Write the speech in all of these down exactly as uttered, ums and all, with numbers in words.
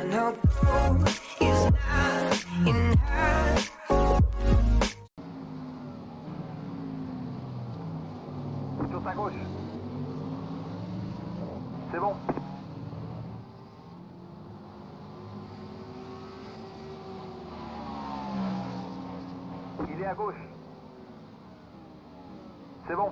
no gold is not enough. Sur sa gauche. C'est bon. Il est à gauche. C'est bon.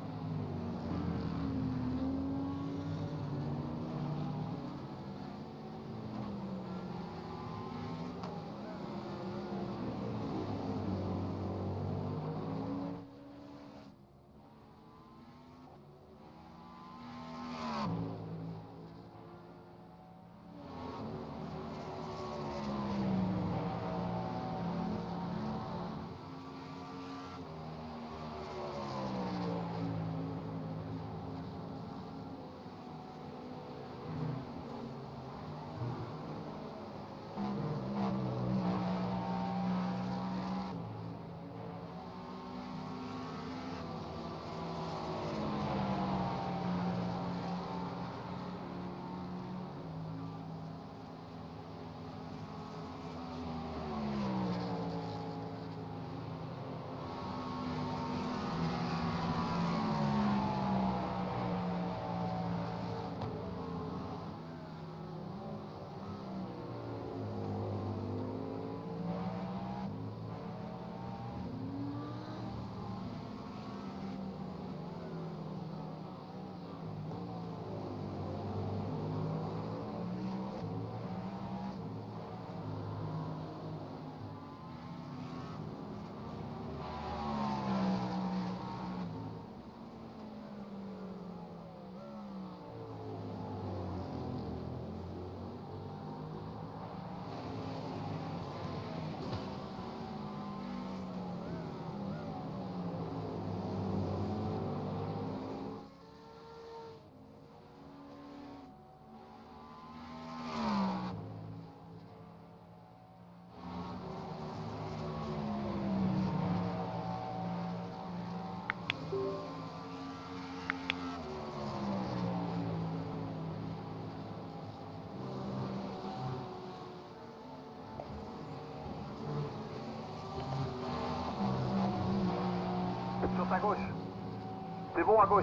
Sur sa gauche. C'est bon à gauche.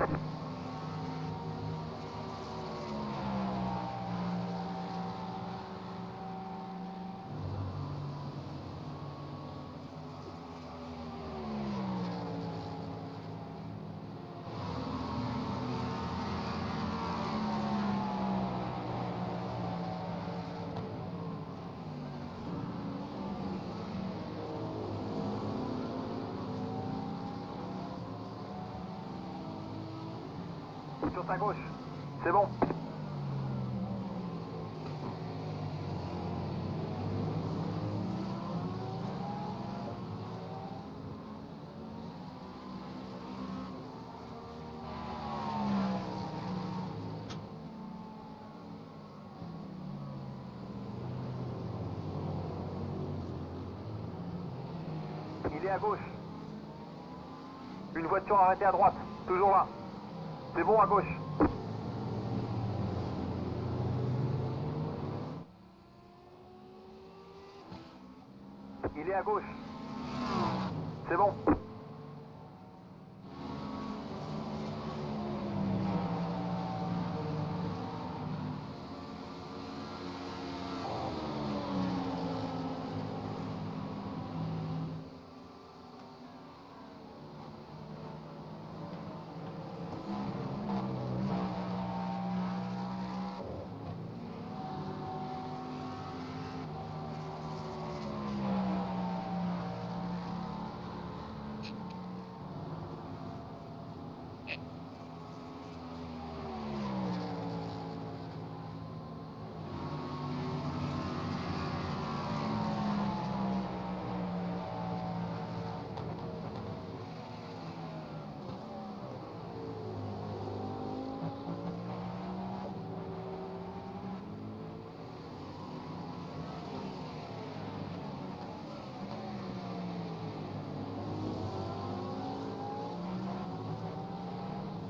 Sur sa gauche. C'est bon. Il est à gauche. Une voiture arrêtée à droite. Toujours là. C'est bon à gauche. Il est à gauche. C'est bon.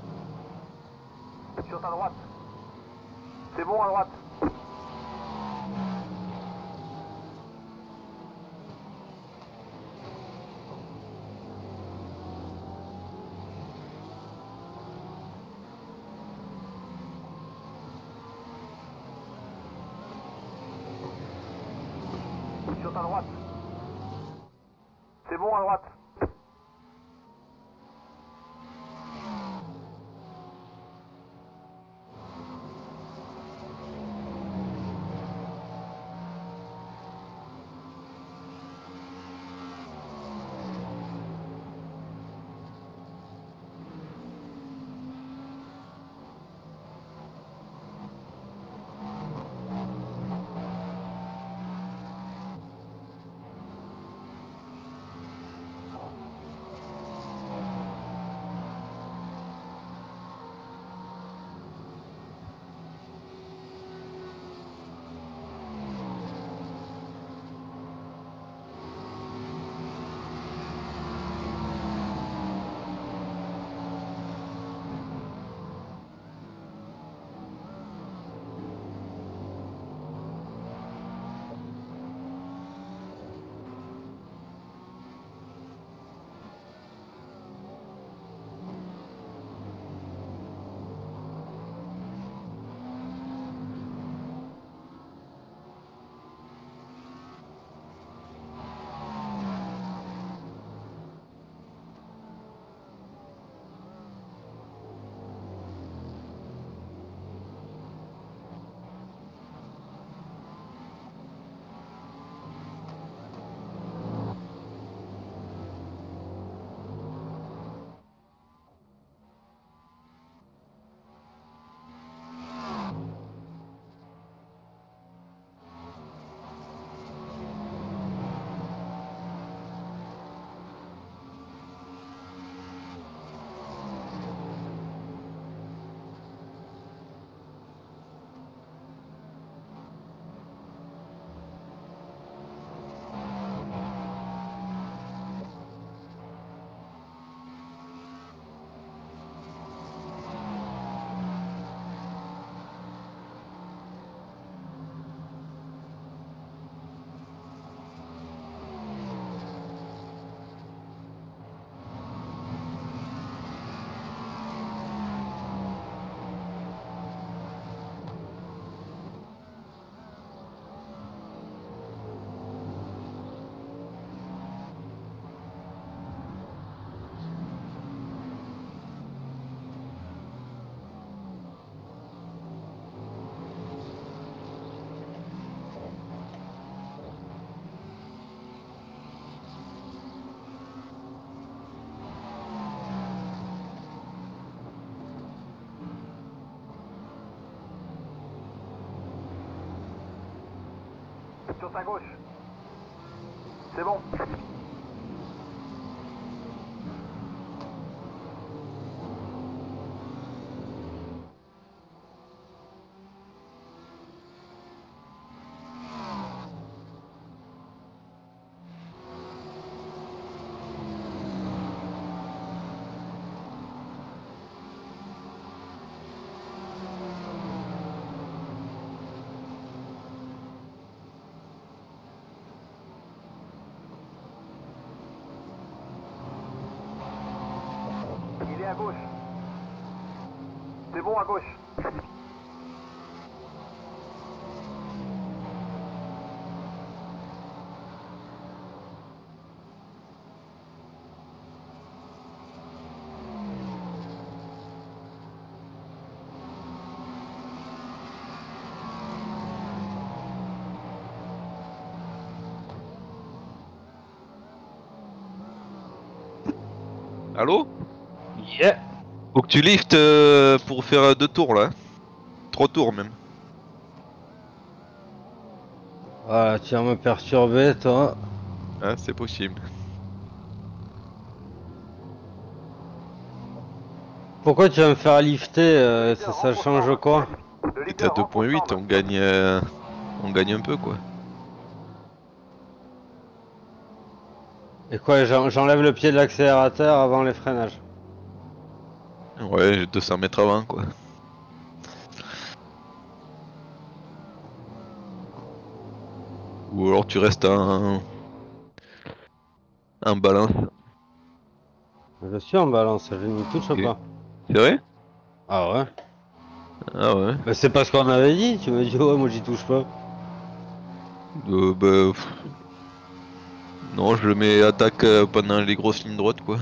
Sur ta droite. C'est bon à droite. sur ta droite. C'est bon à droite. Sur ta gauche. C'est bon. Il est à gauche. C'est bon à gauche. Allô? Yeah. Faut que tu liftes euh, pour faire euh, deux tours là. Trois tours même. Voilà, tu vas me perturber, toi. Ah, c'est possible. Pourquoi tu vas me faire lifter euh, ça, ça change quoi? Le Et t'as leader deux point huit, renforce on gagne, euh, on gagne un peu quoi. Et quoi, j'en- j'enlève le pied de l'accélérateur avant les freinages. Ouais, j'ai deux cents mètres avant quoi. Ou alors tu restes en, en balance. Je suis en balance, je n'y touche Ok. pas. C'est vrai? Ah ouais? Ah ouais. Bah c'est pas ce qu'on avait dit, tu me dis ouais moi j'y touche pas. Euh, bah, pff, Non, je le mets attaque euh, pendant les grosses lignes droites quoi.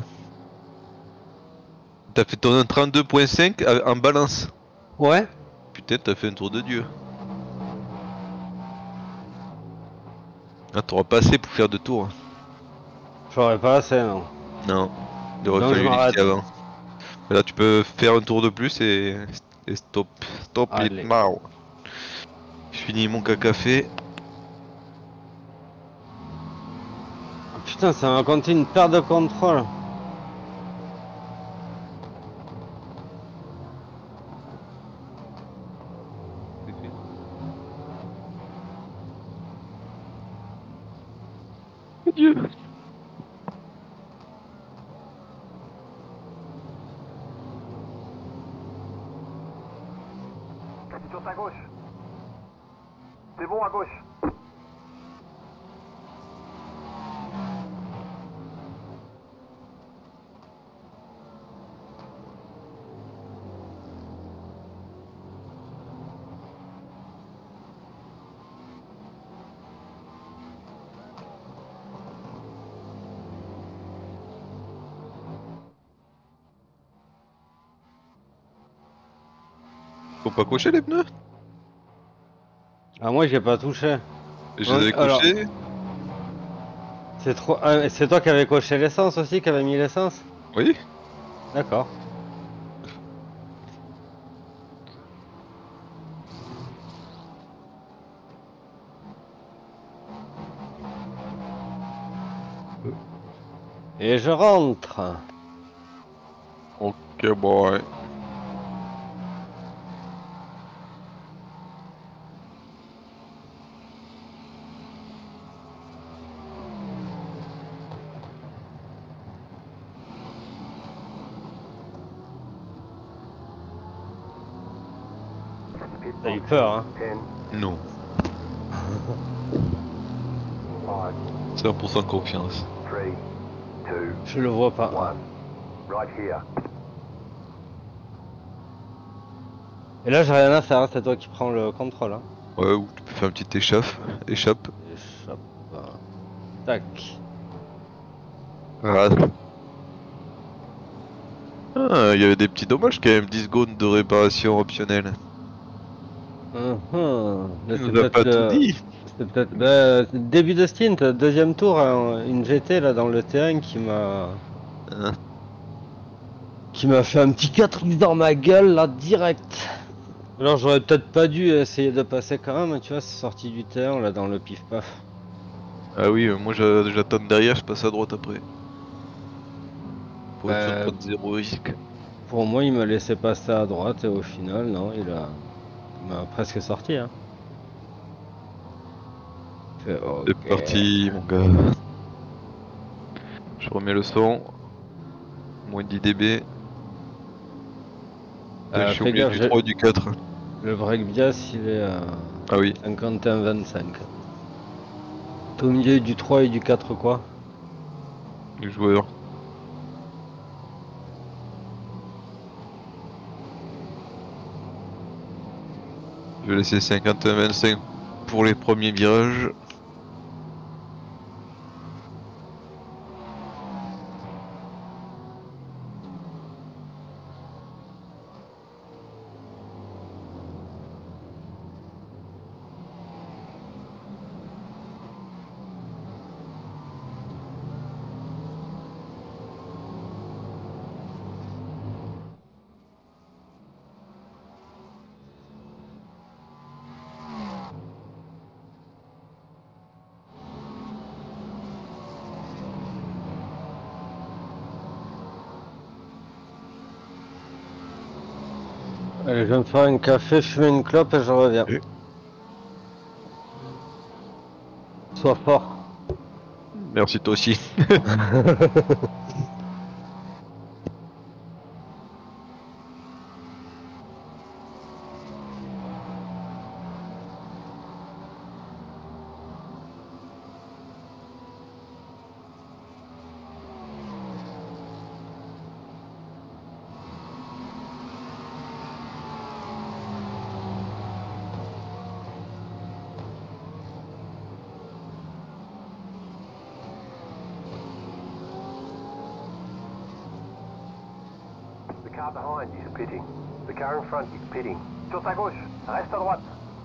T'as fait ton trente-deux point cinq à- en balance. Ouais. Putain, t'as fait un tour de dieu. Ah, t'auras pas assez pour faire deux tours. J'aurais pas assez, non. Non, il aurait Donc je fallu m'arrête. lifter avant. Là, tu peux faire un tour de plus et, et stop. Stop it Allez. now. Je finis mon café. Ah, putain, ça m'a compté une perte de contrôle. Dieu. Sur ta gauche. C'est bon à gauche. Faut pas cocher les pneus. Ah, moi, j'ai pas touché. Je Ouais, les avais alors- cochés. C'est trop. Ah, c'est toi qui avais coché l'essence aussi, qui avait mis l'essence? Oui. D'accord. Et je rentre. Ok, boy. T'as eu peur, hein? Non. cent pour cent confiance. Je le vois pas. Right here. Et là, j'ai rien à faire, hein, c'est toi qui prends le contrôle. Hein. Ouais, ou tu peux faire une petite échappe. Échappe. Échappe. Tac. Ah. Ah, il y avait des petits dommages quand même. dix secondes de réparation optionnelle. Hum, hum. Mais Tu c'est nous as peut-être pas tout le- dit. C'est peut-être bah, c'est le début de stint, deuxième tour, hein, une G T là dans le T un qui m'a Hein. qui m'a fait un petit quatre X dans ma gueule là direct. Alors j'aurais peut-être pas dû essayer de passer quand même, tu vois, c'est sorti du T un là dans le pif paf. Ah oui, euh, moi j'a- j'attends derrière, je passe à droite après. Pour être sûr de Euh, prendre zéro risque. Pour moi, il m'a laissé passer à droite et au final, non, il a il m'a presque sorti. Hein. Fait, C'est ok. parti, mon gars. Je remets le son. Moins dix décibels. Euh, je suis au fais milieu gaffe, du j'ai- trois et du quatre. le break bias il est à Ah oui. cinquante et un vingt-cinq. T'es au milieu du trois et du quatre quoi? Le joueur. Je vais laisser cinquante et un vingt-cinq pour les premiers virages. Allez, je vais me faire un café, fumer une clope et je reviens. Ok. Sois fort. Merci toi aussi. car behind is pitting. The car in front is pitting. Sur ta gauche, reste à droite.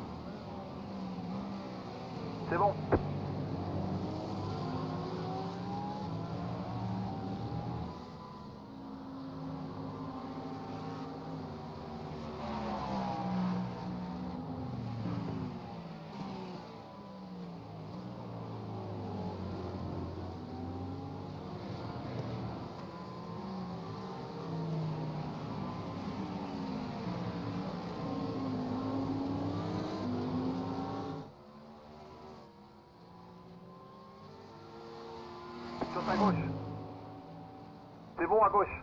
C'est bon. Sur ta gauche. C'est bon à gauche.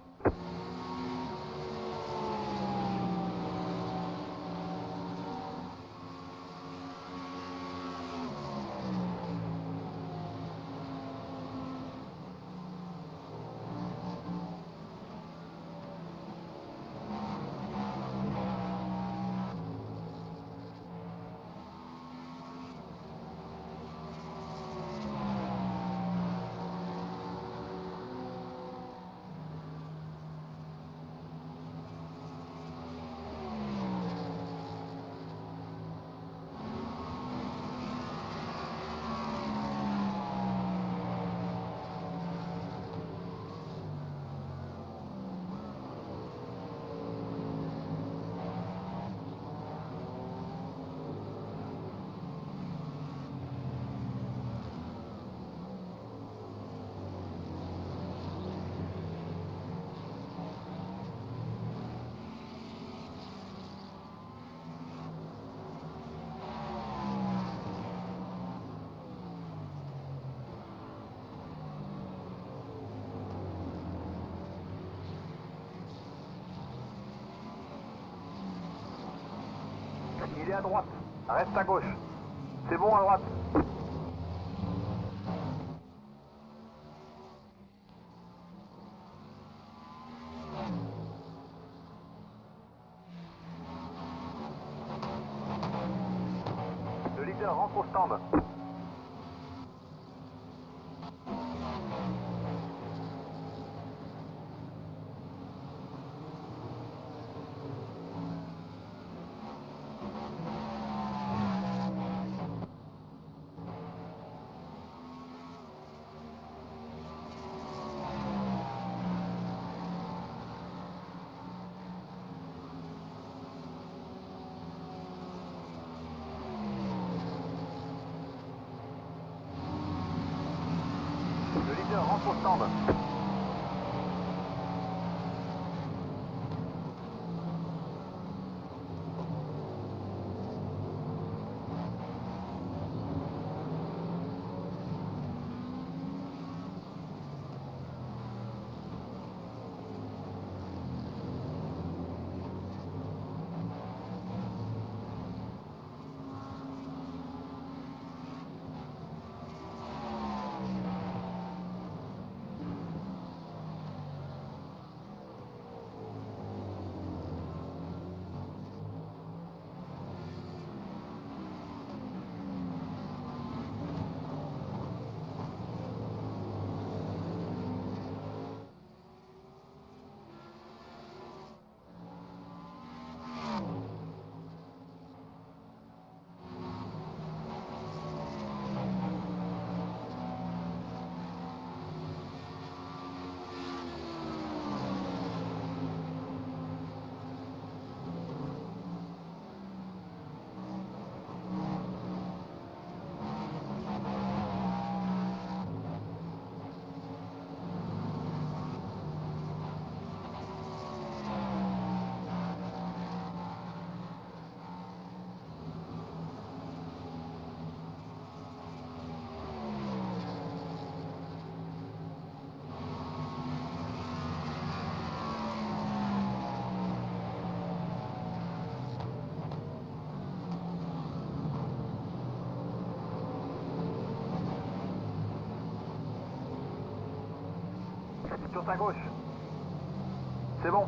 Il est à droite. Reste à gauche. C'est bon à droite. Le leader rentre au stand. Le leader rentre au stand. Sur ta gauche. C'est bon.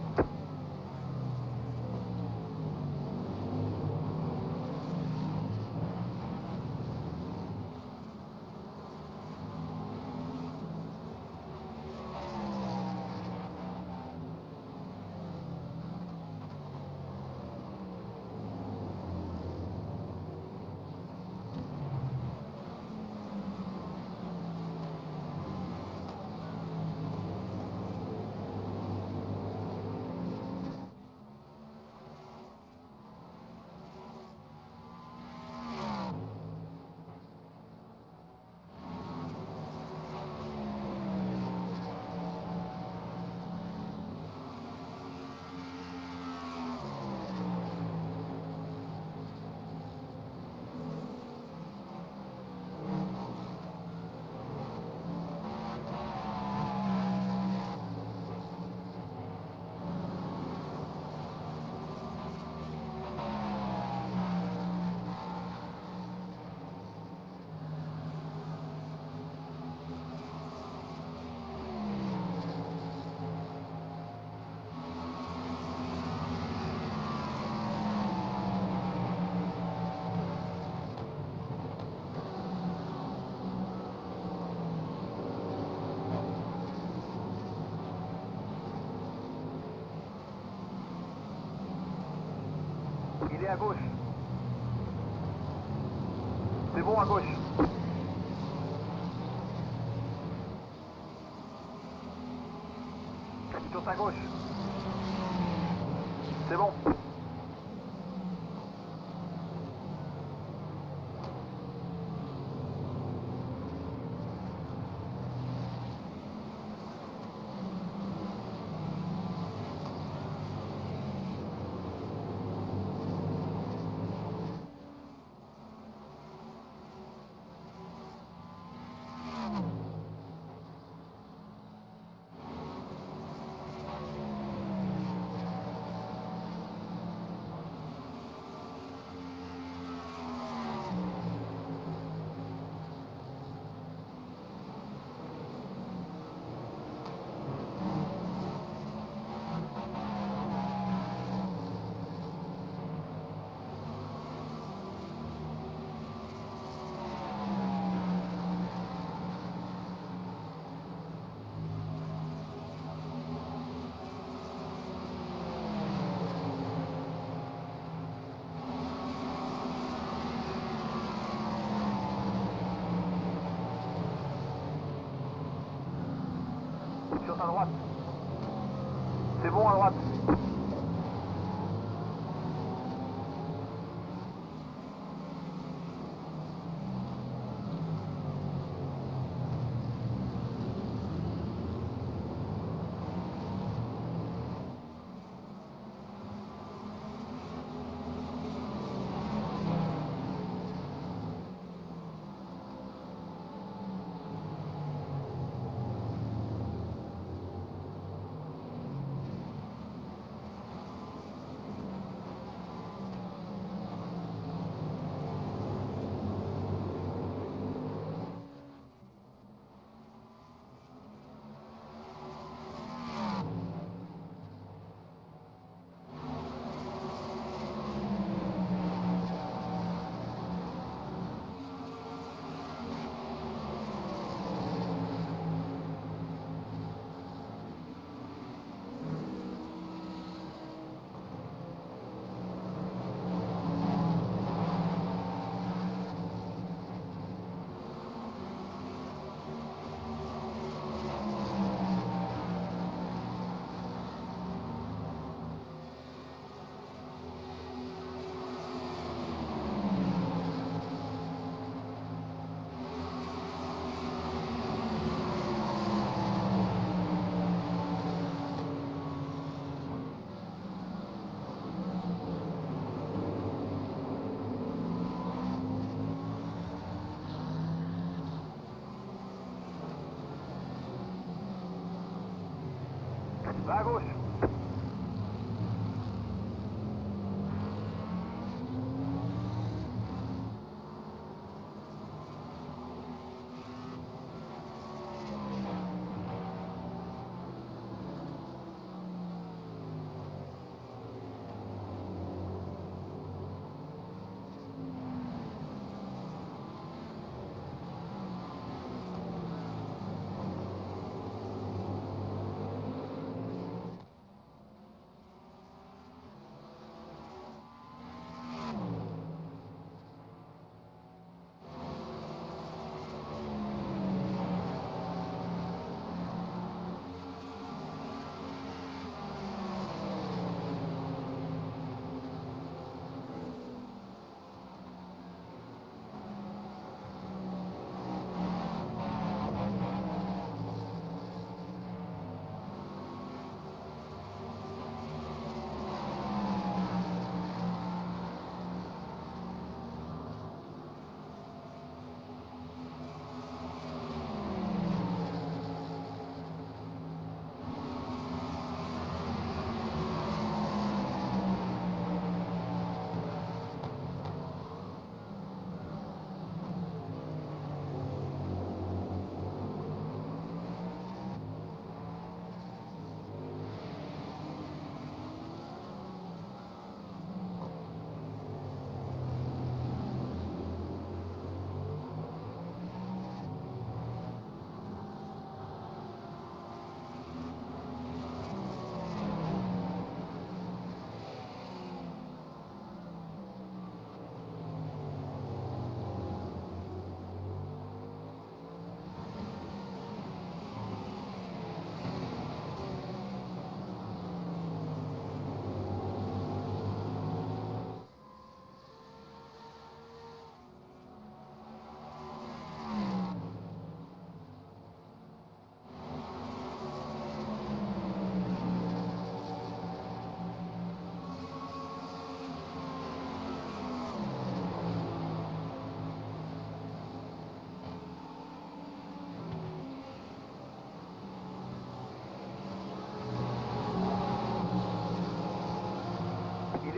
est à gauche. C'est bon à gauche. Sur ta gauche. C'est bon. Sur ta droite. C'est bon à droite. Va à gauche.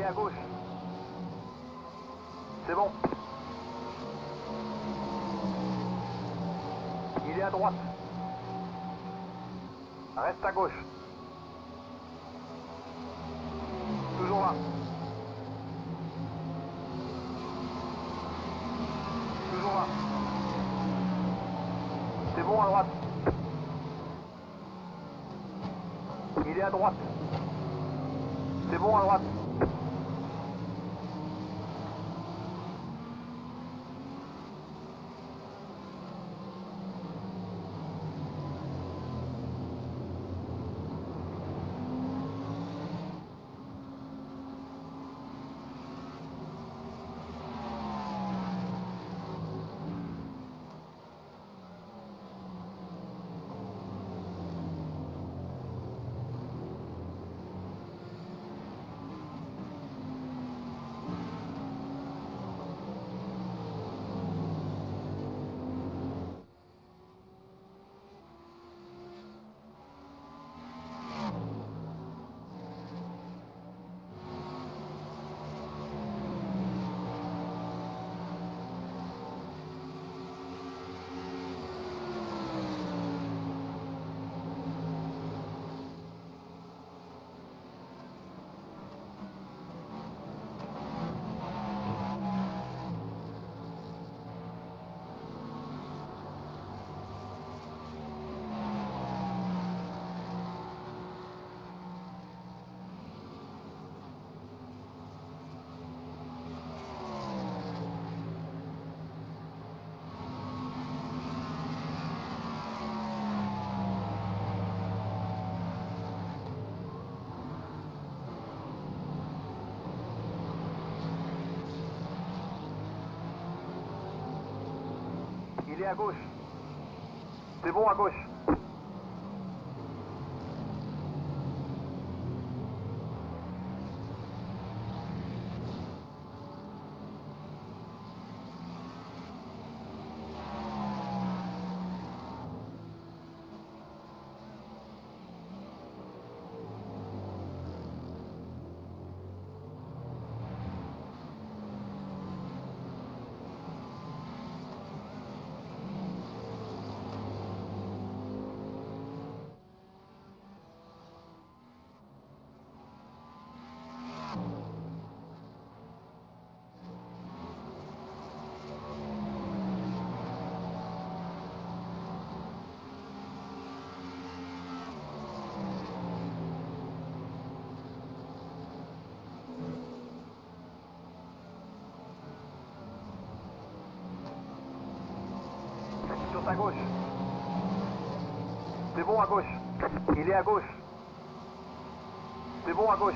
à gauche. C'est bon. Il est à droite. Reste à gauche. Toujours là. Toujours là. C'est bon à droite. Il est à droite. C'est bon à droite. Il est à gauche. C'est bon à gauche. Sur ta gauche. C'est bon à gauche. Il est à gauche. C'est bon à gauche.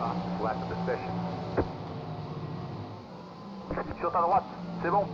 Fastest lap of the session. Sur ta droite, c'est bon.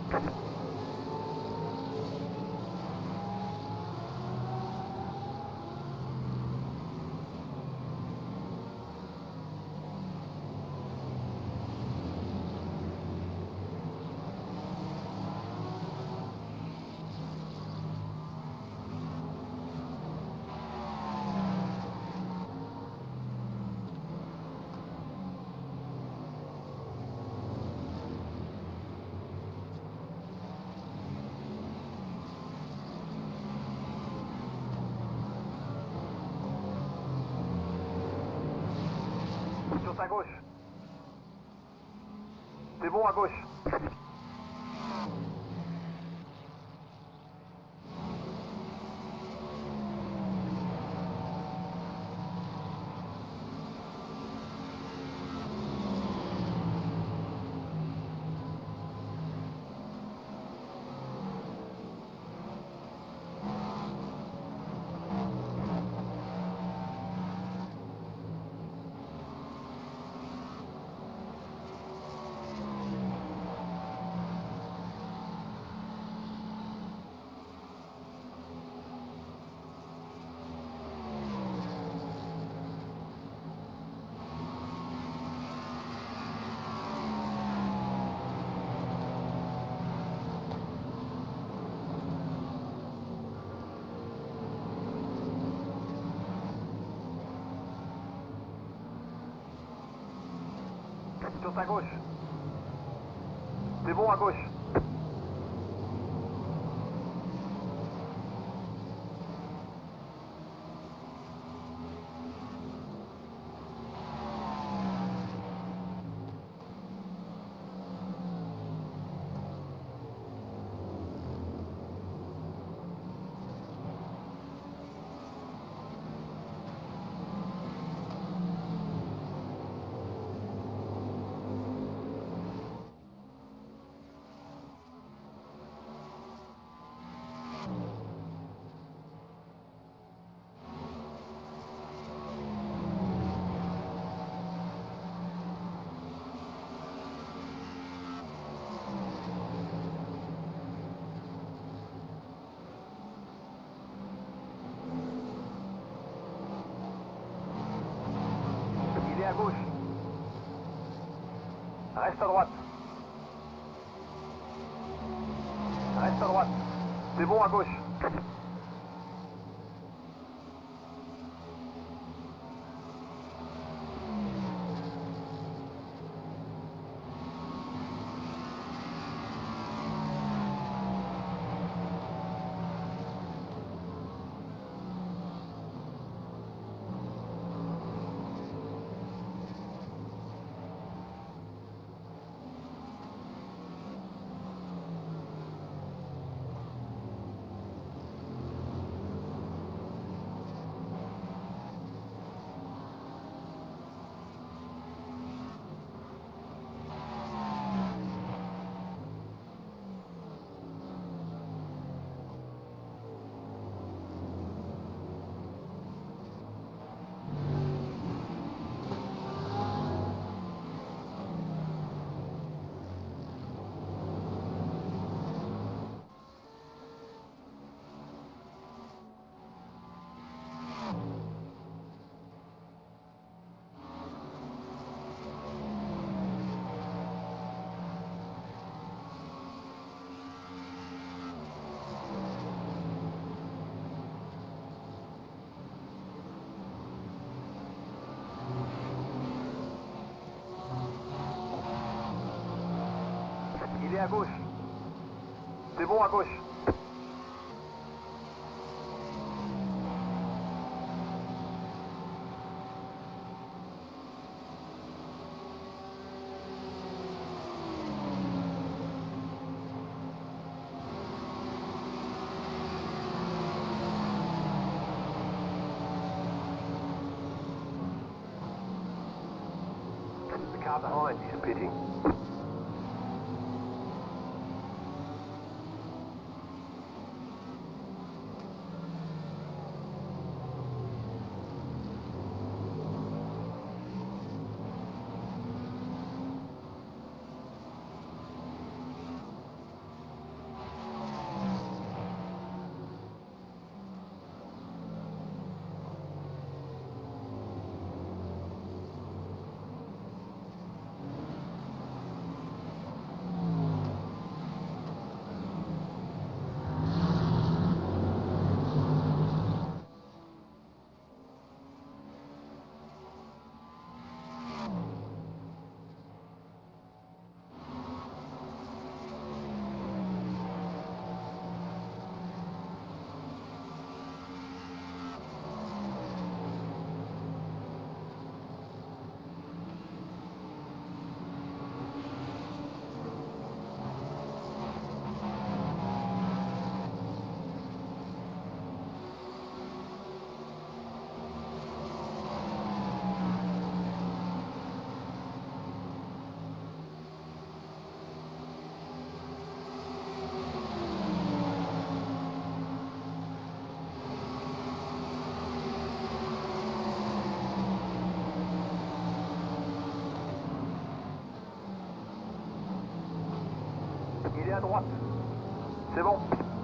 Sur ta gauche. C'est bon à gauche. Sur ta gauche. C'est bon à gauche. Il est à gauche. Reste à droite. Reste à droite. C'est bon à gauche. Il est à gauche. C'est bon à gauche. The car behind is pitting. Il est à droite. C'est bon.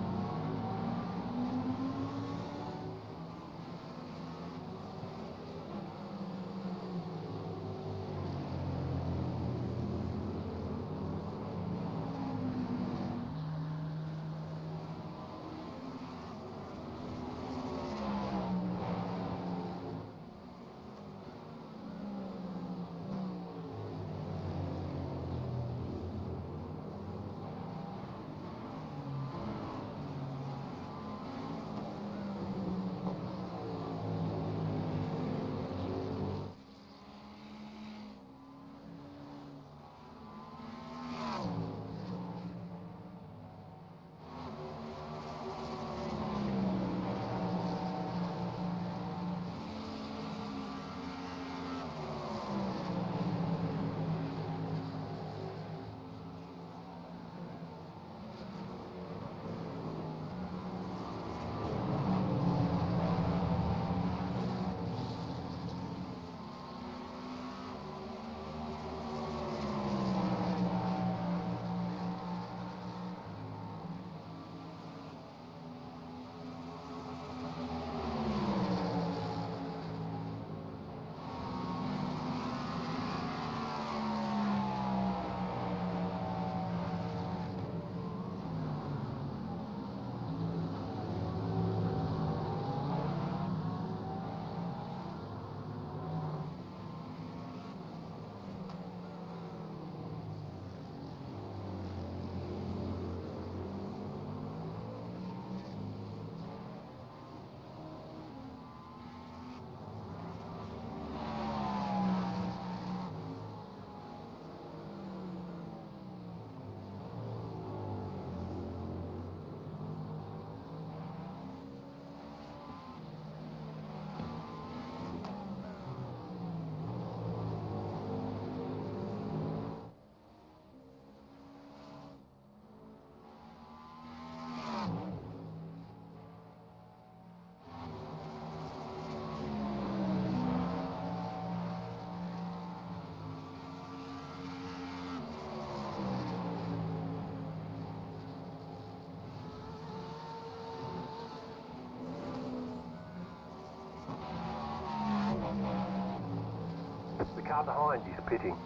The car behind is pitting.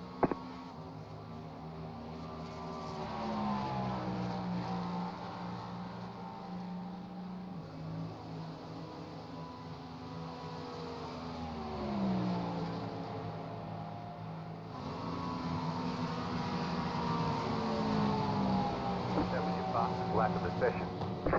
That was your fastest lap of the session.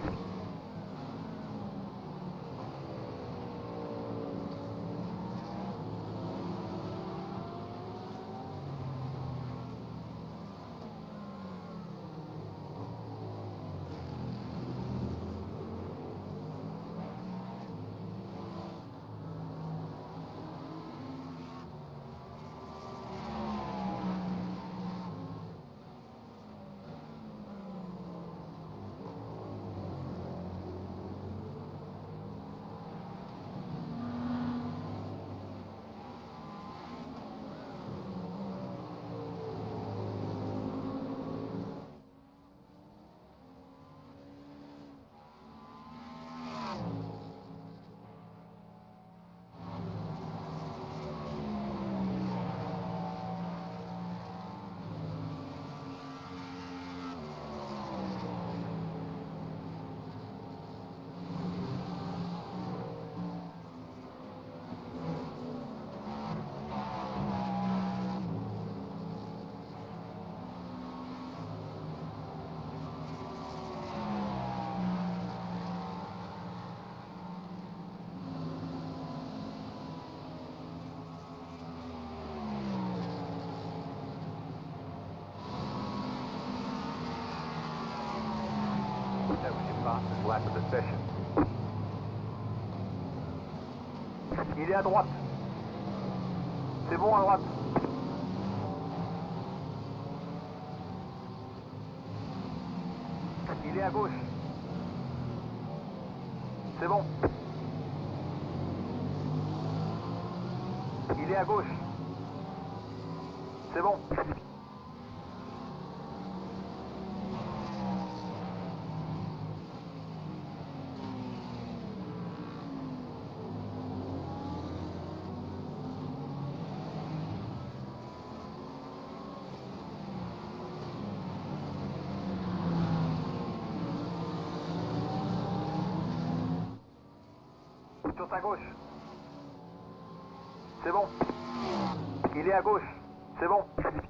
That was your fastest lap of the session. Il est à droite. C'est bon à droite. Il est à gauche. C'est bon. Il est à gauche. C'est bon. Sur ta gauche. C'est bon. Il est à gauche. C'est bon.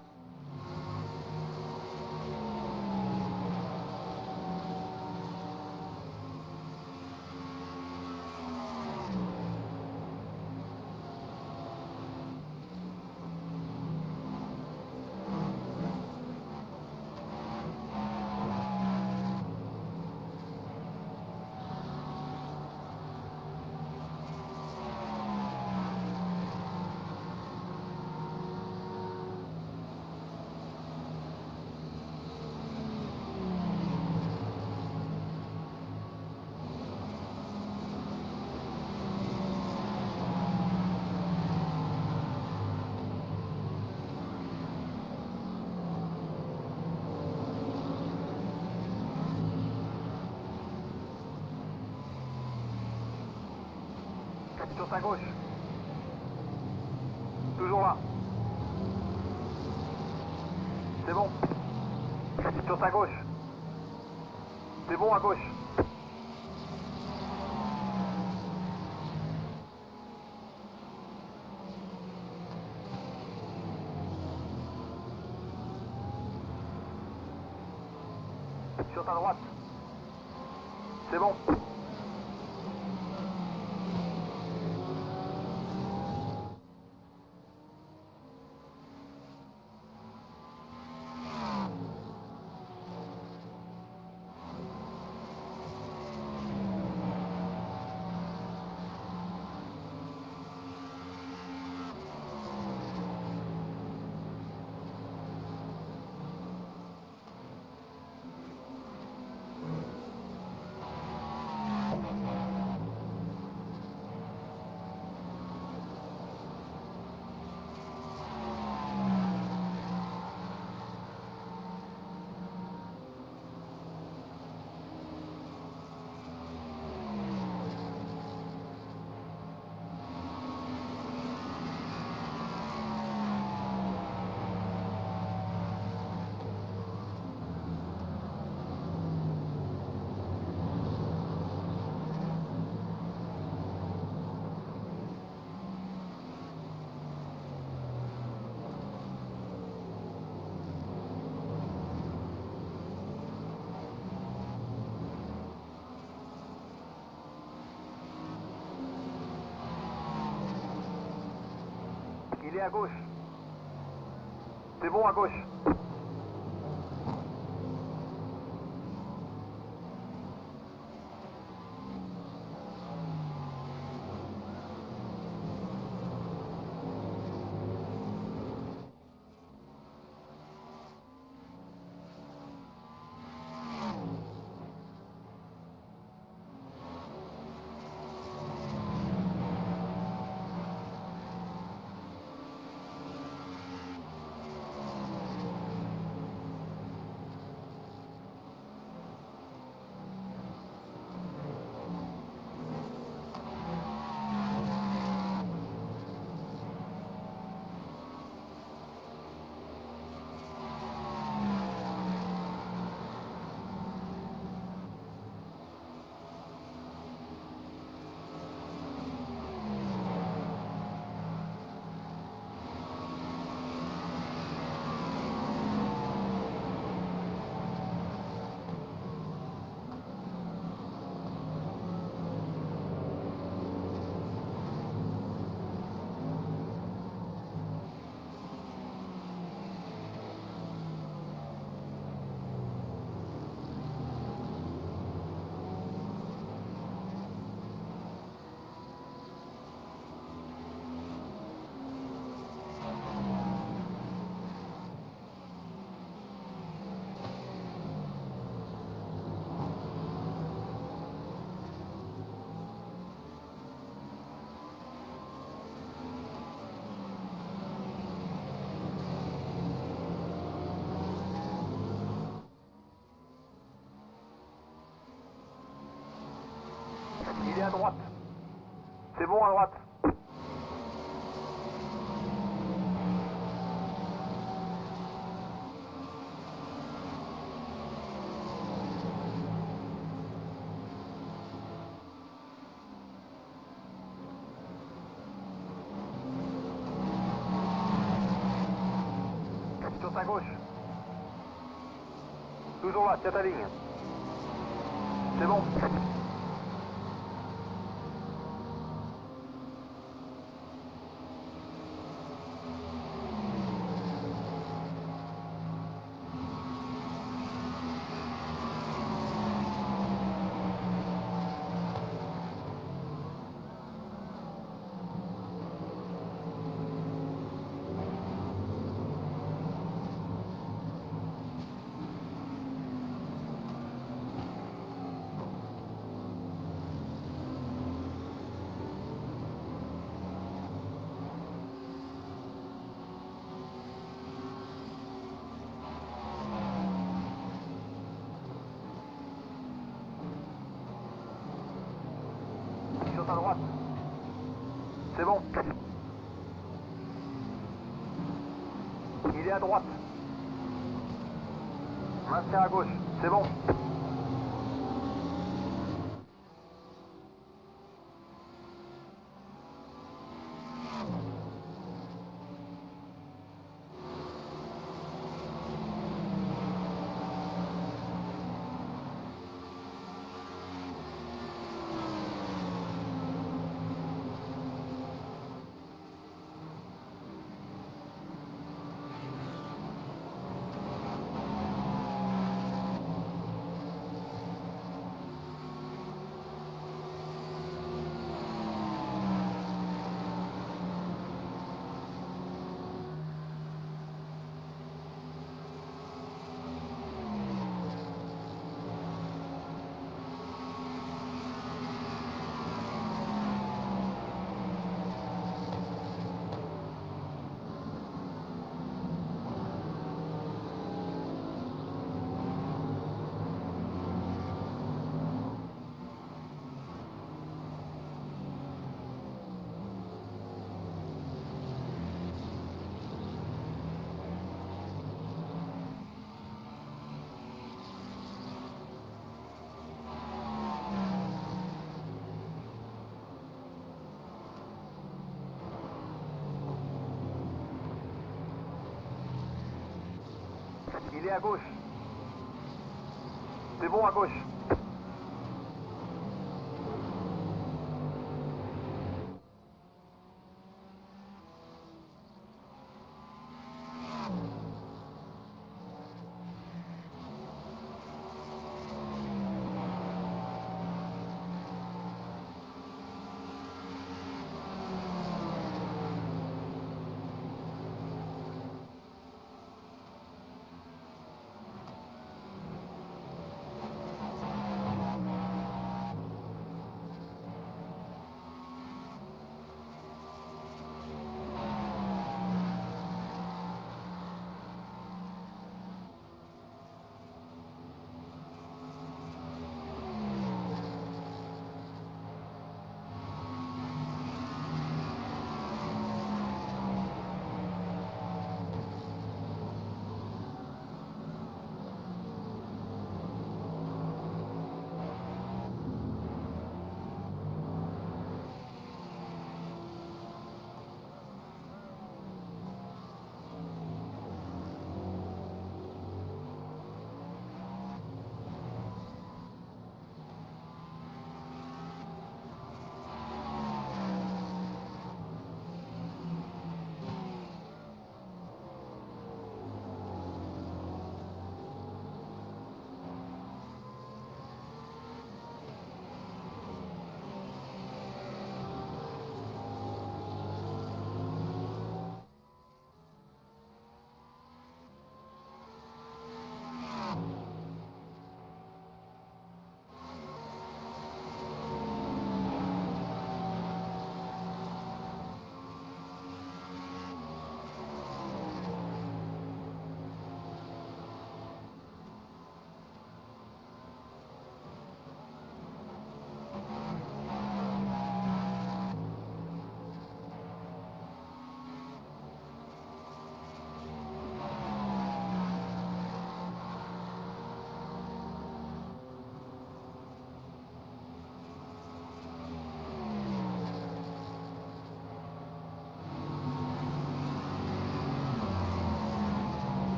Sur ta gauche. Toujours là. C'est bon. Sur ta gauche. C'est bon à gauche. Sur ta droite. C'est bon. Il est à gauche. C'est bon à gauche. Il est à droite. C'est bon à droite. sur ta gauche. Toujours là, tiens ta ligne. C'est bon. Sur ta droite. C'est bon. Il est à droite. Maintiens à gauche. C'est bon. Il est à gauche. C'est bon à gauche.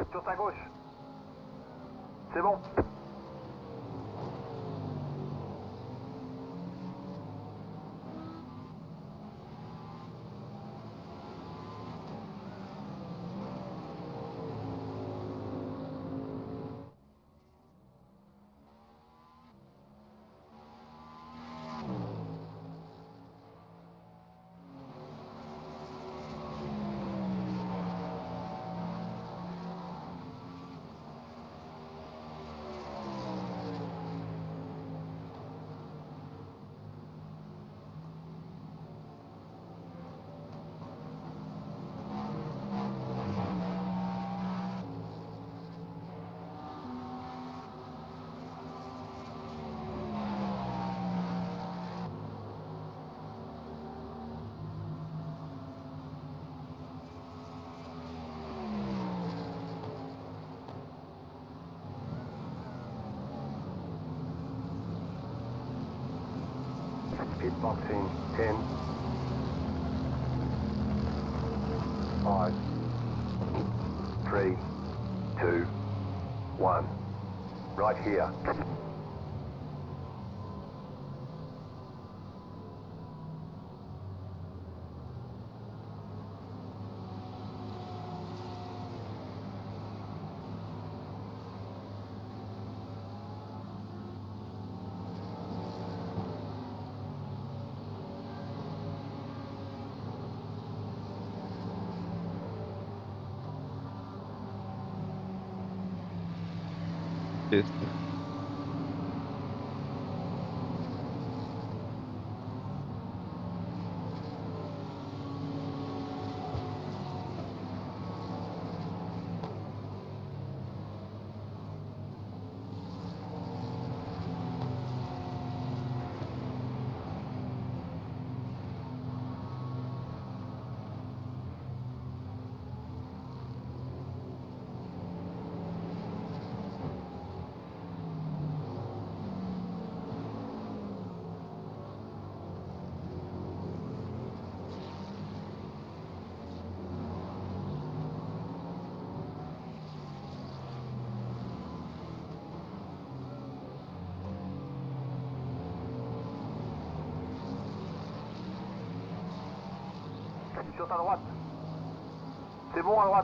Sur ta gauche. C'est bon. Pitboxing. ten. five. three. two. one. Right here. Et- Sur ta droite. C'est bon à droite.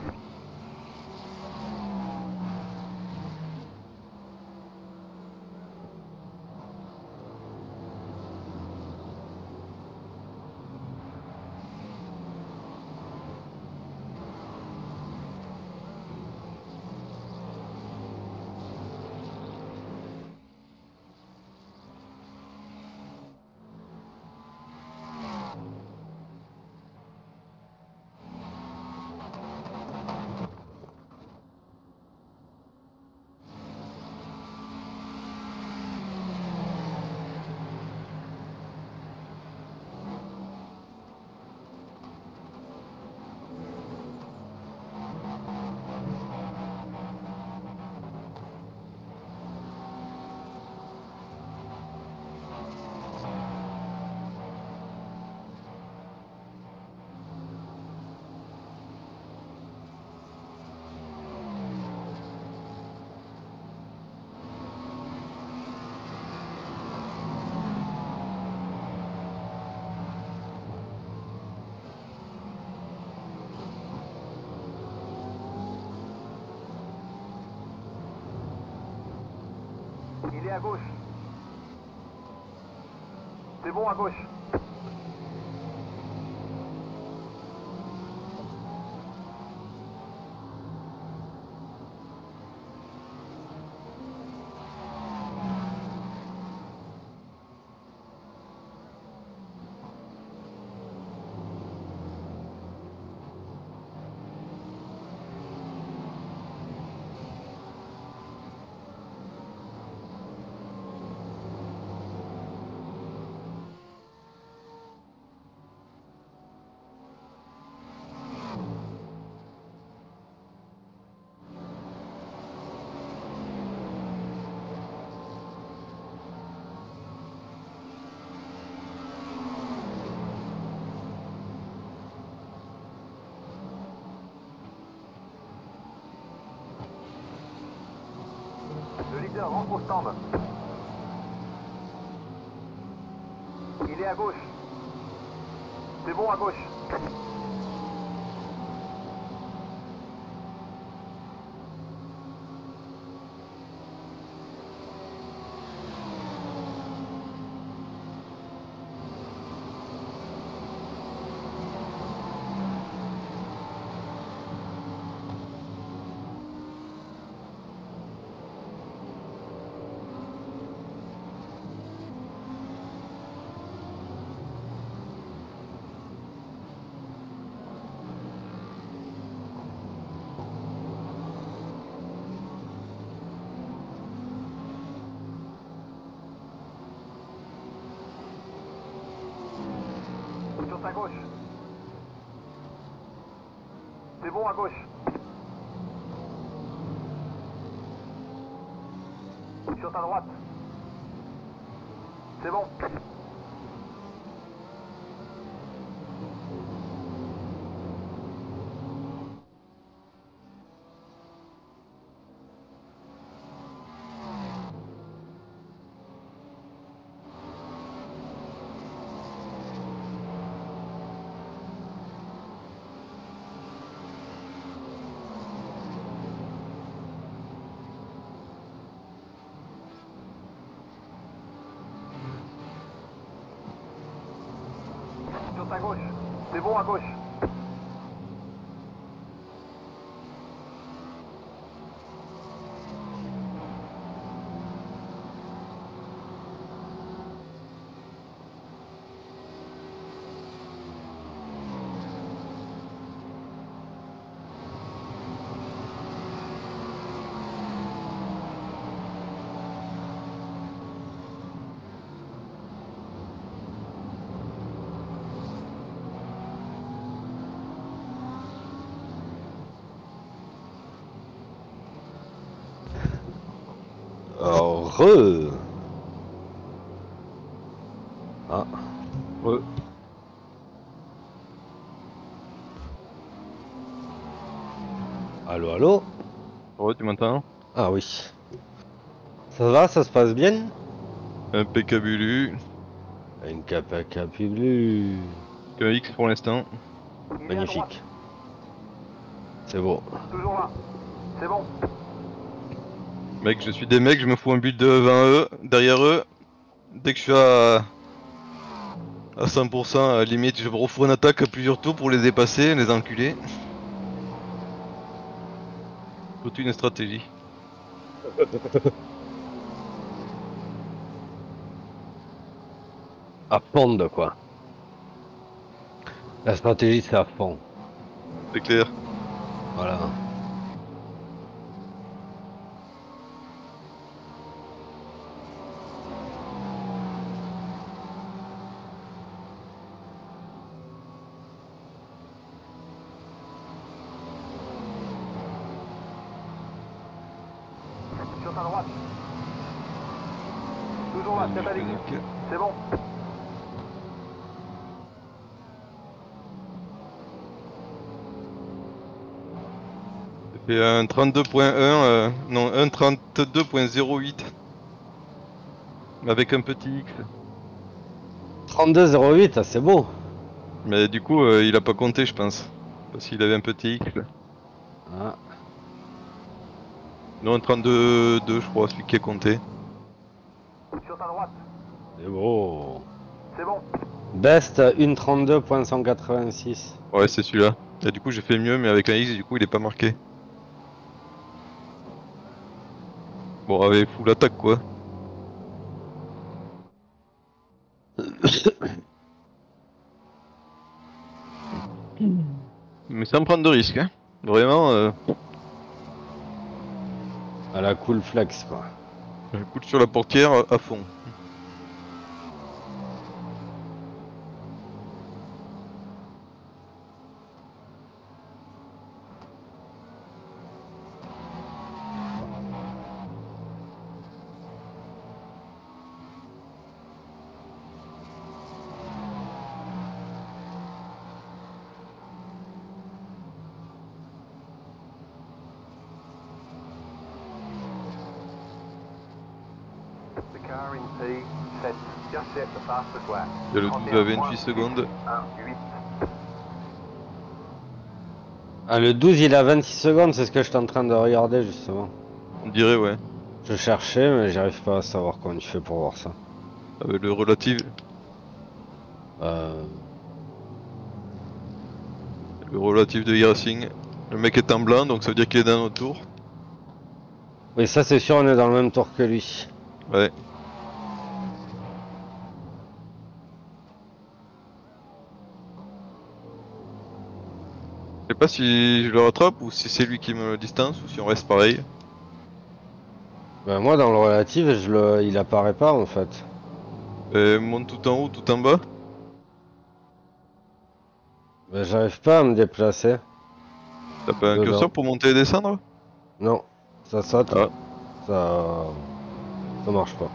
Il est à gauche. C'est bon à gauche. Le leader rentre au stand. Il est à gauche. C'est bon à gauche. Sur ta gauche. C'est bon à gauche. Sur ta droite. C'est bon. Sur ta gauche. C'est bon à gauche. Heureux. Ah. Ouais. Allô, allô. Ouais, tu m'entends? Ah oui. Ça va, ça se passe bien? Impeccabulu. Un capacapulu. Que X pour l'instant. Il est à droite. Magnifique. C'est beau. Toujours là. C'est bon. Mec, je suis des mecs, je me fous un but de vingt E derrière eux. Dès que je suis à, à cent pour cent, à la limite, je refous une attaque à plusieurs tours pour les dépasser, les enculer. Toute une stratégie. À fond de quoi. La stratégie, c'est à fond. C'est clair. Voilà. Sur ta droite. Toujours là, c'est à l'équipe. C'est bon. J'ai fait un trente-deux point un, euh, non, un trente-deux point zéro huit. Avec un petit X. trente-deux zéro huit, c'est beau. Mais du coup, euh, il a pas compté, je pense. Parce qu'il avait un petit X. Ah. Non, un trente-deux deux, je crois, celui qui a compté. Sur ta droite. C'est beau. C'est bon. Best un trente-deux point cent quatre-vingt-six. Ouais, c'est celui-là. Et du coup, j'ai fait mieux, mais avec un X, du coup, il est pas marqué. Bon, avec full attaque, quoi. Mais sans prendre de risque, hein. Vraiment, euh, À la cool flex, quoi. je coule sur la portière euh, à fond. P, sept. Just check the fastest lap. Il y a le douze à vingt-huit secondes. un, huit. Ah, le douze il a vingt-six secondes, c'est ce que j'étais en train de regarder justement. On dirait, ouais. Je cherchais, mais j'arrive pas à savoir comment tu fais pour voir ça. Avec le relatif. Euh... Le relatif de e-racing. Le mec est en blanc, donc ça veut dire qu'il est dans notre tour. Oui, ça c'est sûr, on est dans le même tour que lui. Ouais. Je sais pas si je le rattrape ou si c'est lui qui me distance ou si on reste pareil. Ben, moi dans le relatif, je le... il apparaît pas en fait. Et monte tout en haut, tout en bas. Ben, j'arrive pas à me déplacer. T'as pas un Dedans. curseur pour monter et descendre? Non, ça saute. Ah. Ça... ça marche pas.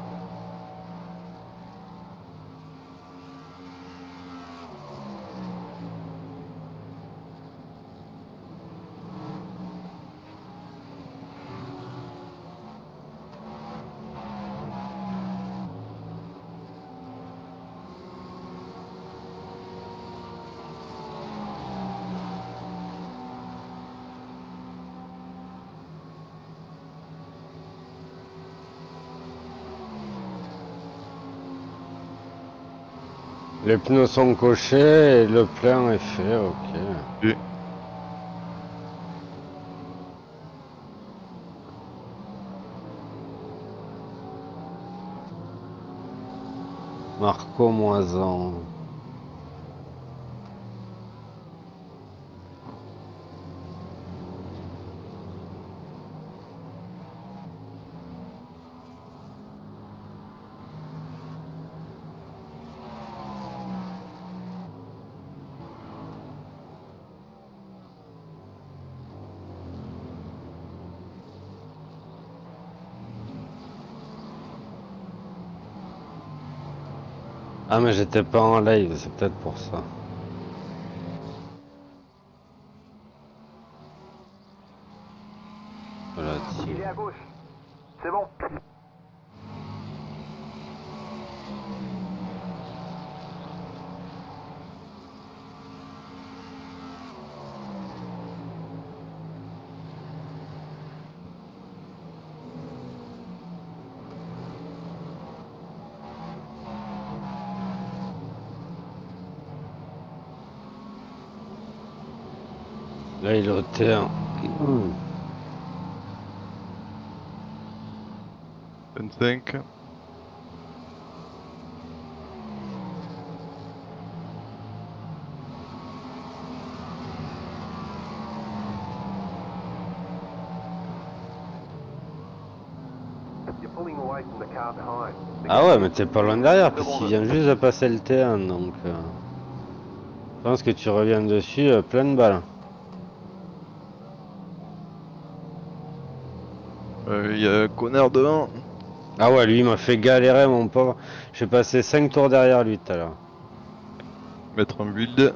Les pneus sont cochés et le plein est fait, ok. Oui. Marco Moisan. Ah mais j'étais pas en live, c'est peut-être pour ça. Voilà, Il est à gauche. C'est bon. Là il est au terre. vingt-cinq. You're pulling away from the car behind. Ah ouais mais t'es pas loin derrière parce qu'il vient juste de passer le T un donc... Euh... Je pense que tu reviens dessus euh, plein de balles. Il euh, y a un connard devant. Ah ouais lui il m'a fait galérer mon pauvre. J'ai passé cinq tours derrière lui tout à l'heure. Mettre en build.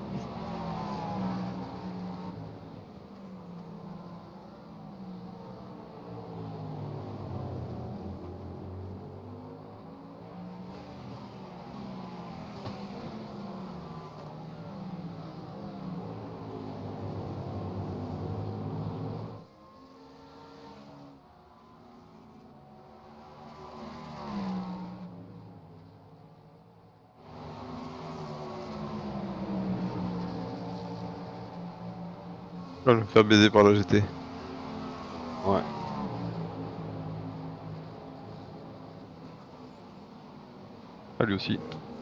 Je vais me faire baiser par la G T. Ouais. Ah lui aussi.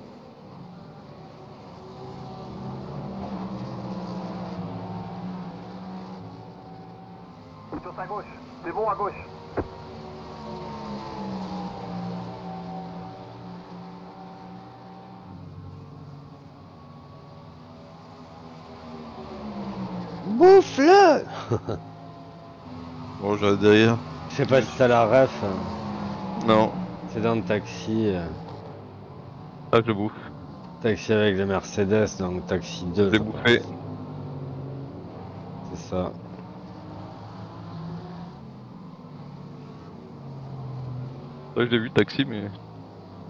Sur sa gauche. C'est bon à gauche. Bouffe-le. Bon, j'arrête derrière. Je sais pas si t'as la ref. Non. C'est dans le taxi. euh, Ah, je le bouffe. Taxi avec le Mercedes, donc taxi deux. Je l'ai je bouffé. pense. C'est ça. Ouais, je l'ai vu, taxi, mais.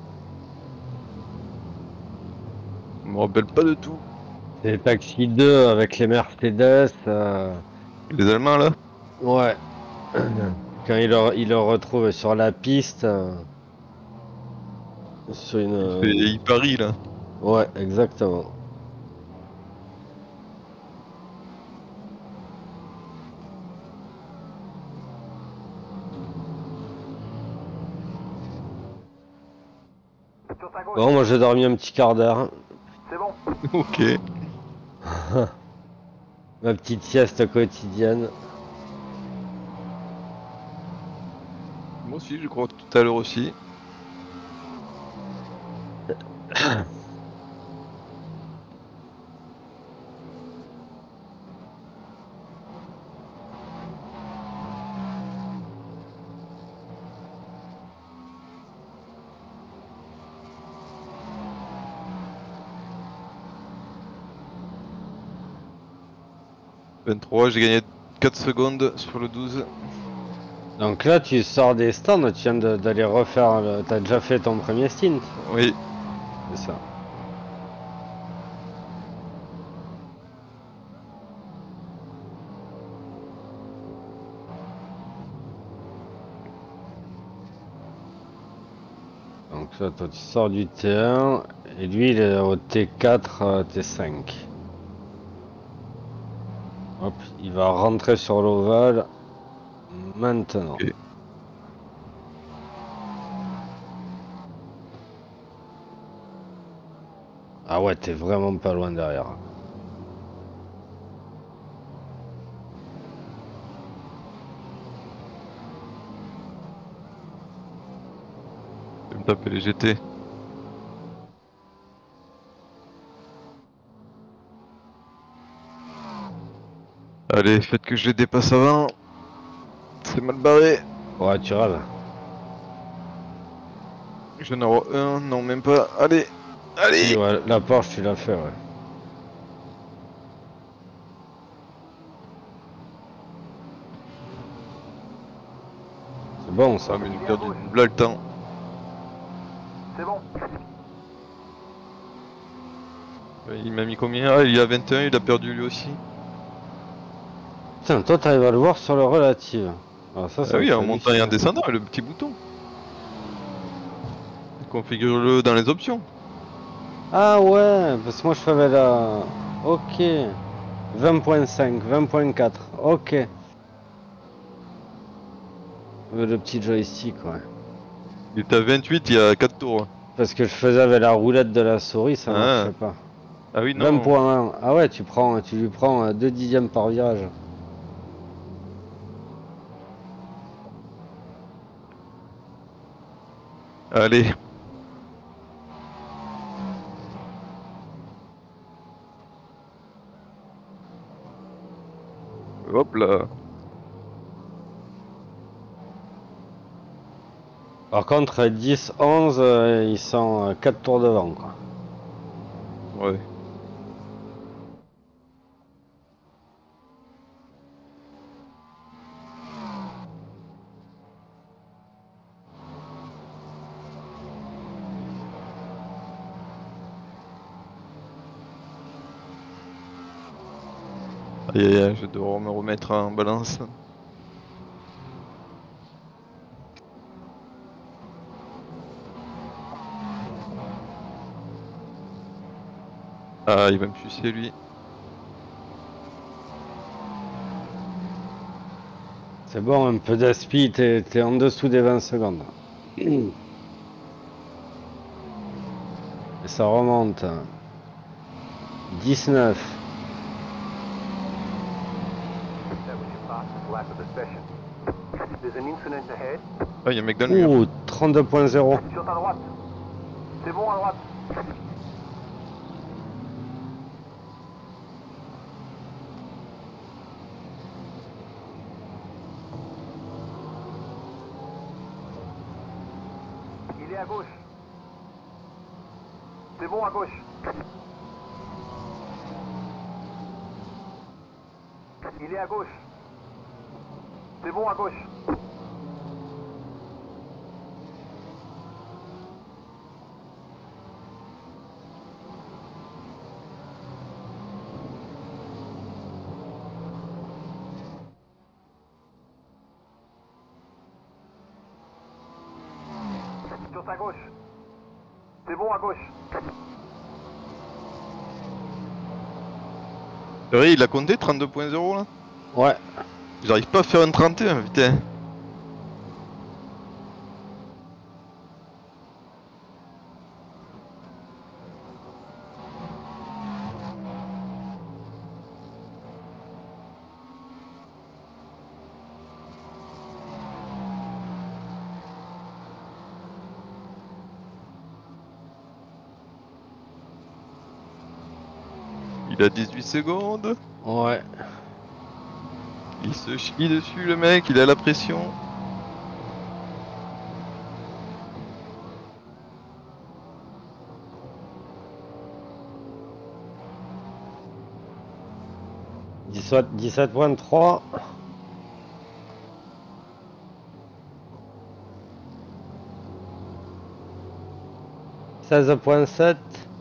me rappelle pas de tout. C'est Taxi deux avec les Mercedes. euh, Les Allemands là? Ouais. Quand il le, il le retrouve sur la piste. euh, Sur une. Il fait euh, il parie là. Ouais, exactement. Sur ta gauche. Bon, moi j'ai dormi un petit quart d'heure. C'est bon. Ok. Ma petite sieste quotidienne. Moi aussi, je crois que tout à l'heure aussi. vingt-trois, j'ai gagné quatre secondes sur le douze. Donc là, tu sors des stands, tu viens de- d'aller refaire. le- T'as déjà fait ton premier stint. Oui. C'est ça. Donc là, toi, tu sors du T un et lui, il est au T quatre, euh, T cinq. Hop, il va rentrer sur l'ovale maintenant. Ok. Ah ouais, t'es vraiment pas loin derrière. Je vais me taper les G T. Allez, faites que je les dépasse avant. C'est mal barré. Ouais, tu rêves. J'en ai un, non même pas. Allez. Si, Allez. ouais, la Porsche, tu l'as fait, ouais. C'est bon, ça. Ah mais j'ai perdu là le temps. C'est bon. Il m'a mis combien? Ah, il est à vingt et un, il a perdu lui aussi. Putain, toi, t'arrives à le voir sur le relatif. Ah, ça, ça Ah me oui, fait en montant et en halluciner. descendant, le petit bouton. Configure-le dans les options. Ah ouais, parce que moi, je savais la... Ok. vingt point cinq, vingt point quatre. Ok. Euh, Le petit joystick, ouais. Il est à vingt-huit, il y a quatre tours. Parce que je faisais avec la roulette de la souris, ça Ah. marchait pas. Ah oui, vingt non. point un. Ah ouais, tu prends, tu lui prends euh, deux dixièmes par virage. Allez. Hop là. Par contre, à dix, onze, euh, ils sont euh, quatre tours devant, quoi. Ouais. Aïe aïe aïe, je vais devoir me remettre en balance. Ah, il va me sucer lui. C'est bon, un peu d'aspi, t'es t'es en dessous des vingt secondes. Et ça remonte. dix-neuf. That was your fastest lap of the session. There's an incident ahead. Ah, il y a un mec dans le mur. Ouh, trente-deux point zéro. Sur ta droite. C'est bon à droite. Il est à gauche. C'est bon à gauche. Il est à gauche. C'est bon à gauche. sur ta gauche. C'est bon à gauche. Oui, il a compté trente-deux point zéro là. Ouais. J'arrive pas à faire un trente et un, putain. Il a dix-huit secondes. Ouais. Il se chie dessus le mec, il a la pression. dix-sept point trois. seize point sept.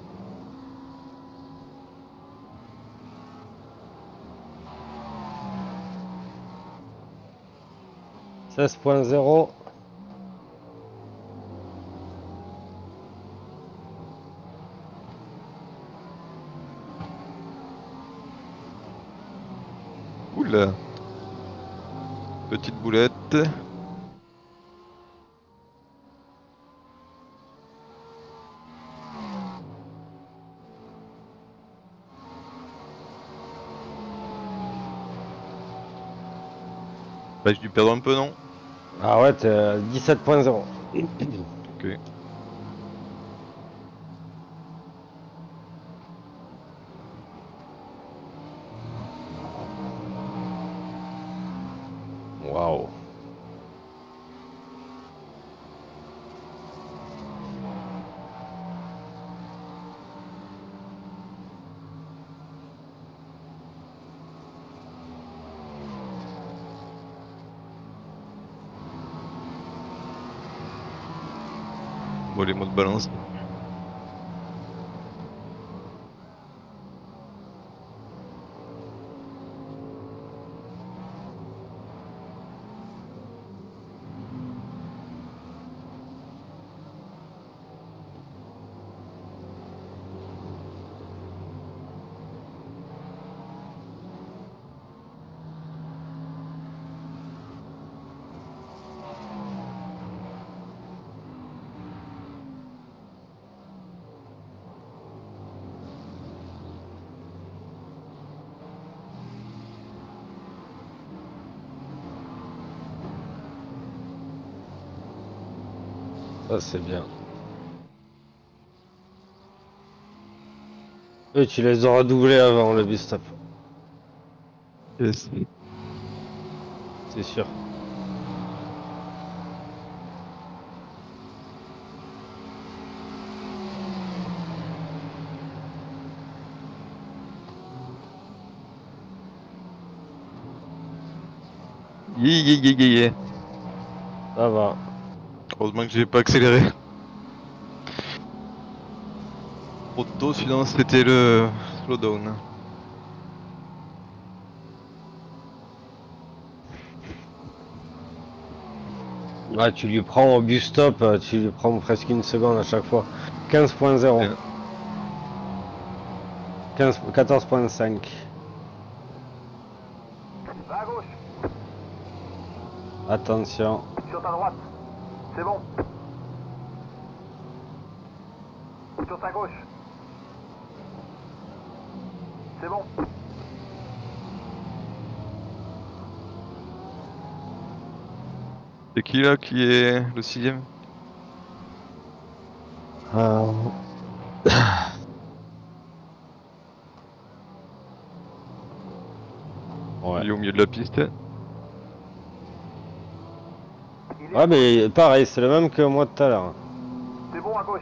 seize point zéro. Oula. Petite boulette. Bah, j'ai dû perdre un peu, non? Ah ouais, t'es à dix-sept point zéro. Ok. Waouh. Bon, les mots de balance. Ça c'est bien. Et tu les auras doublés avant le bus stop. Yes. C'est sûr. Yé yé yé yé yé. Ça va. Heureusement que j'ai pas accéléré. Trop tôt, sinon c'était le slowdown. Ouais, tu lui prends au bus stop, euh, tu lui prends presque une seconde à chaque fois. quinze point zéro. Bien. quinze, quatorze point cinq. Va à gauche. Attention. Sur ta droite. C'est bon. Sur ta gauche. C'est bon. C'est qui là qui est le sixième? Euh, Ouais. Il est au milieu de la piste. Il est Ouais, mais pareil, c'est le même que moi tout à l'heure. C'est bon à gauche.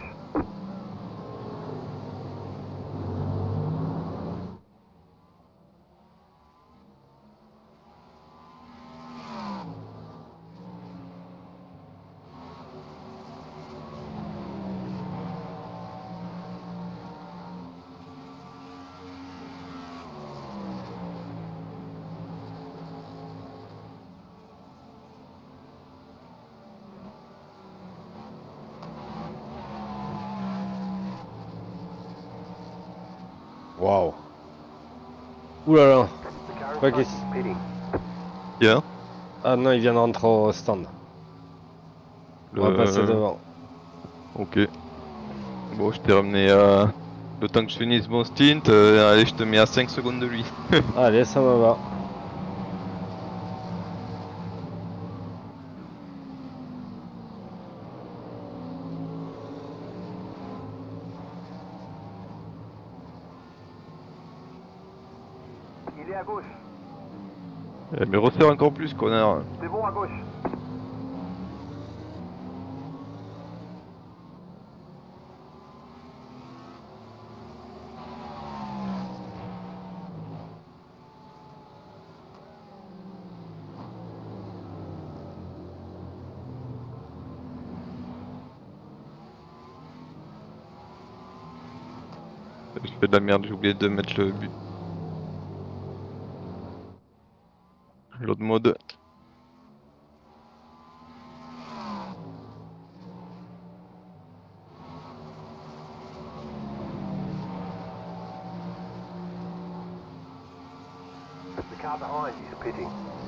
Waouh. Ouh là là. The car in Pas front question. is pitting. Bien. Ah non, il vient de rentrer au stand. On va passer devant. Ok. Bon, je t'ai ramené à... Le temps que je finisse mon stint, euh, allez, je te mets à cinq secondes de lui. Allez, ça me va. Il est à gauche. Eh, mais resserre encore plus, connard. C'est bon à gauche. Je fais de la merde, j'ai oublié de mettre le but. L'autre mode. The car behind is pitting.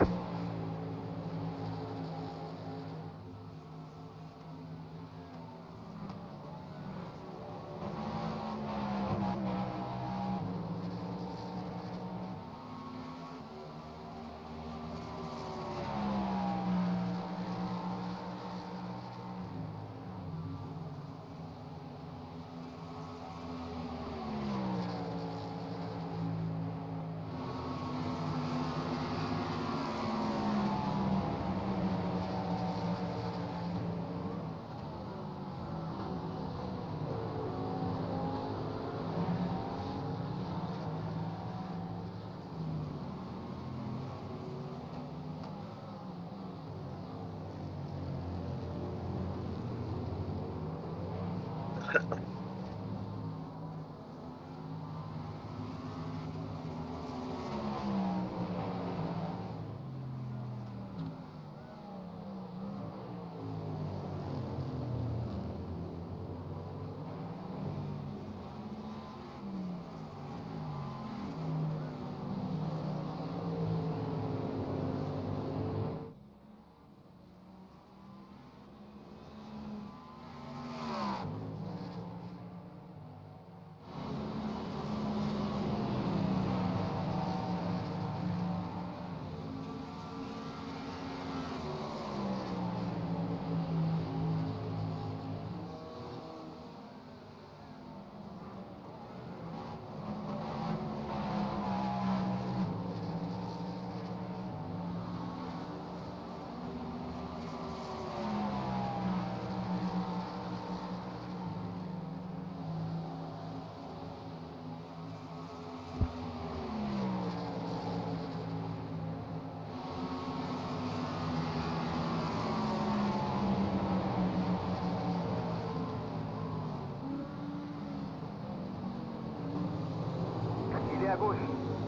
Il est à gauche.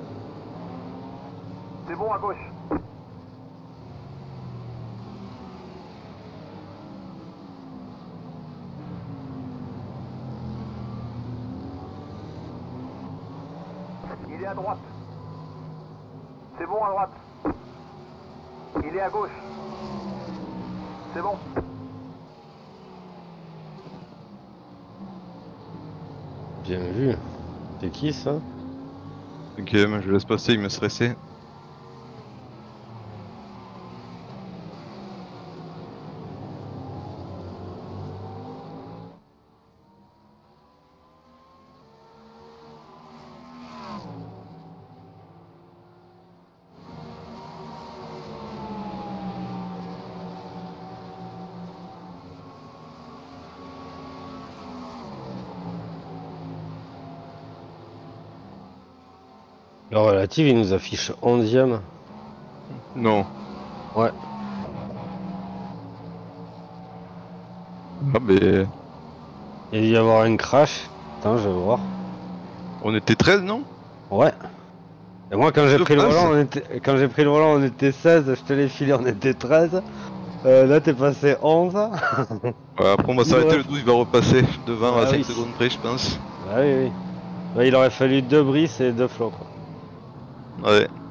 C'est bon à gauche. Il est à droite. C'est bon à droite. Il est à gauche. C'est bon. Bien vu. C'est qui ça? Ok, mais je le laisse passer, il me stressait. Le relatif, il nous affiche onzième. Non. Ouais. Ah mais... Il y a dû y avoir un crash. Attends, je vais voir. On était treize, non? Ouais. Et moi, quand j'ai Deux pris le places. volant, on était... quand j'ai pris le volant, on était seize. Je te l'ai filé, on était treize. Euh, là, t'es passé onze. Ouais, après on va s'arrêter, Ouais. le douze il va repasser devant Ah à cinq oui. secondes près, je pense. Ah oui, oui. Bah, il aurait fallu deux brises et deux flots quoi. Ouais.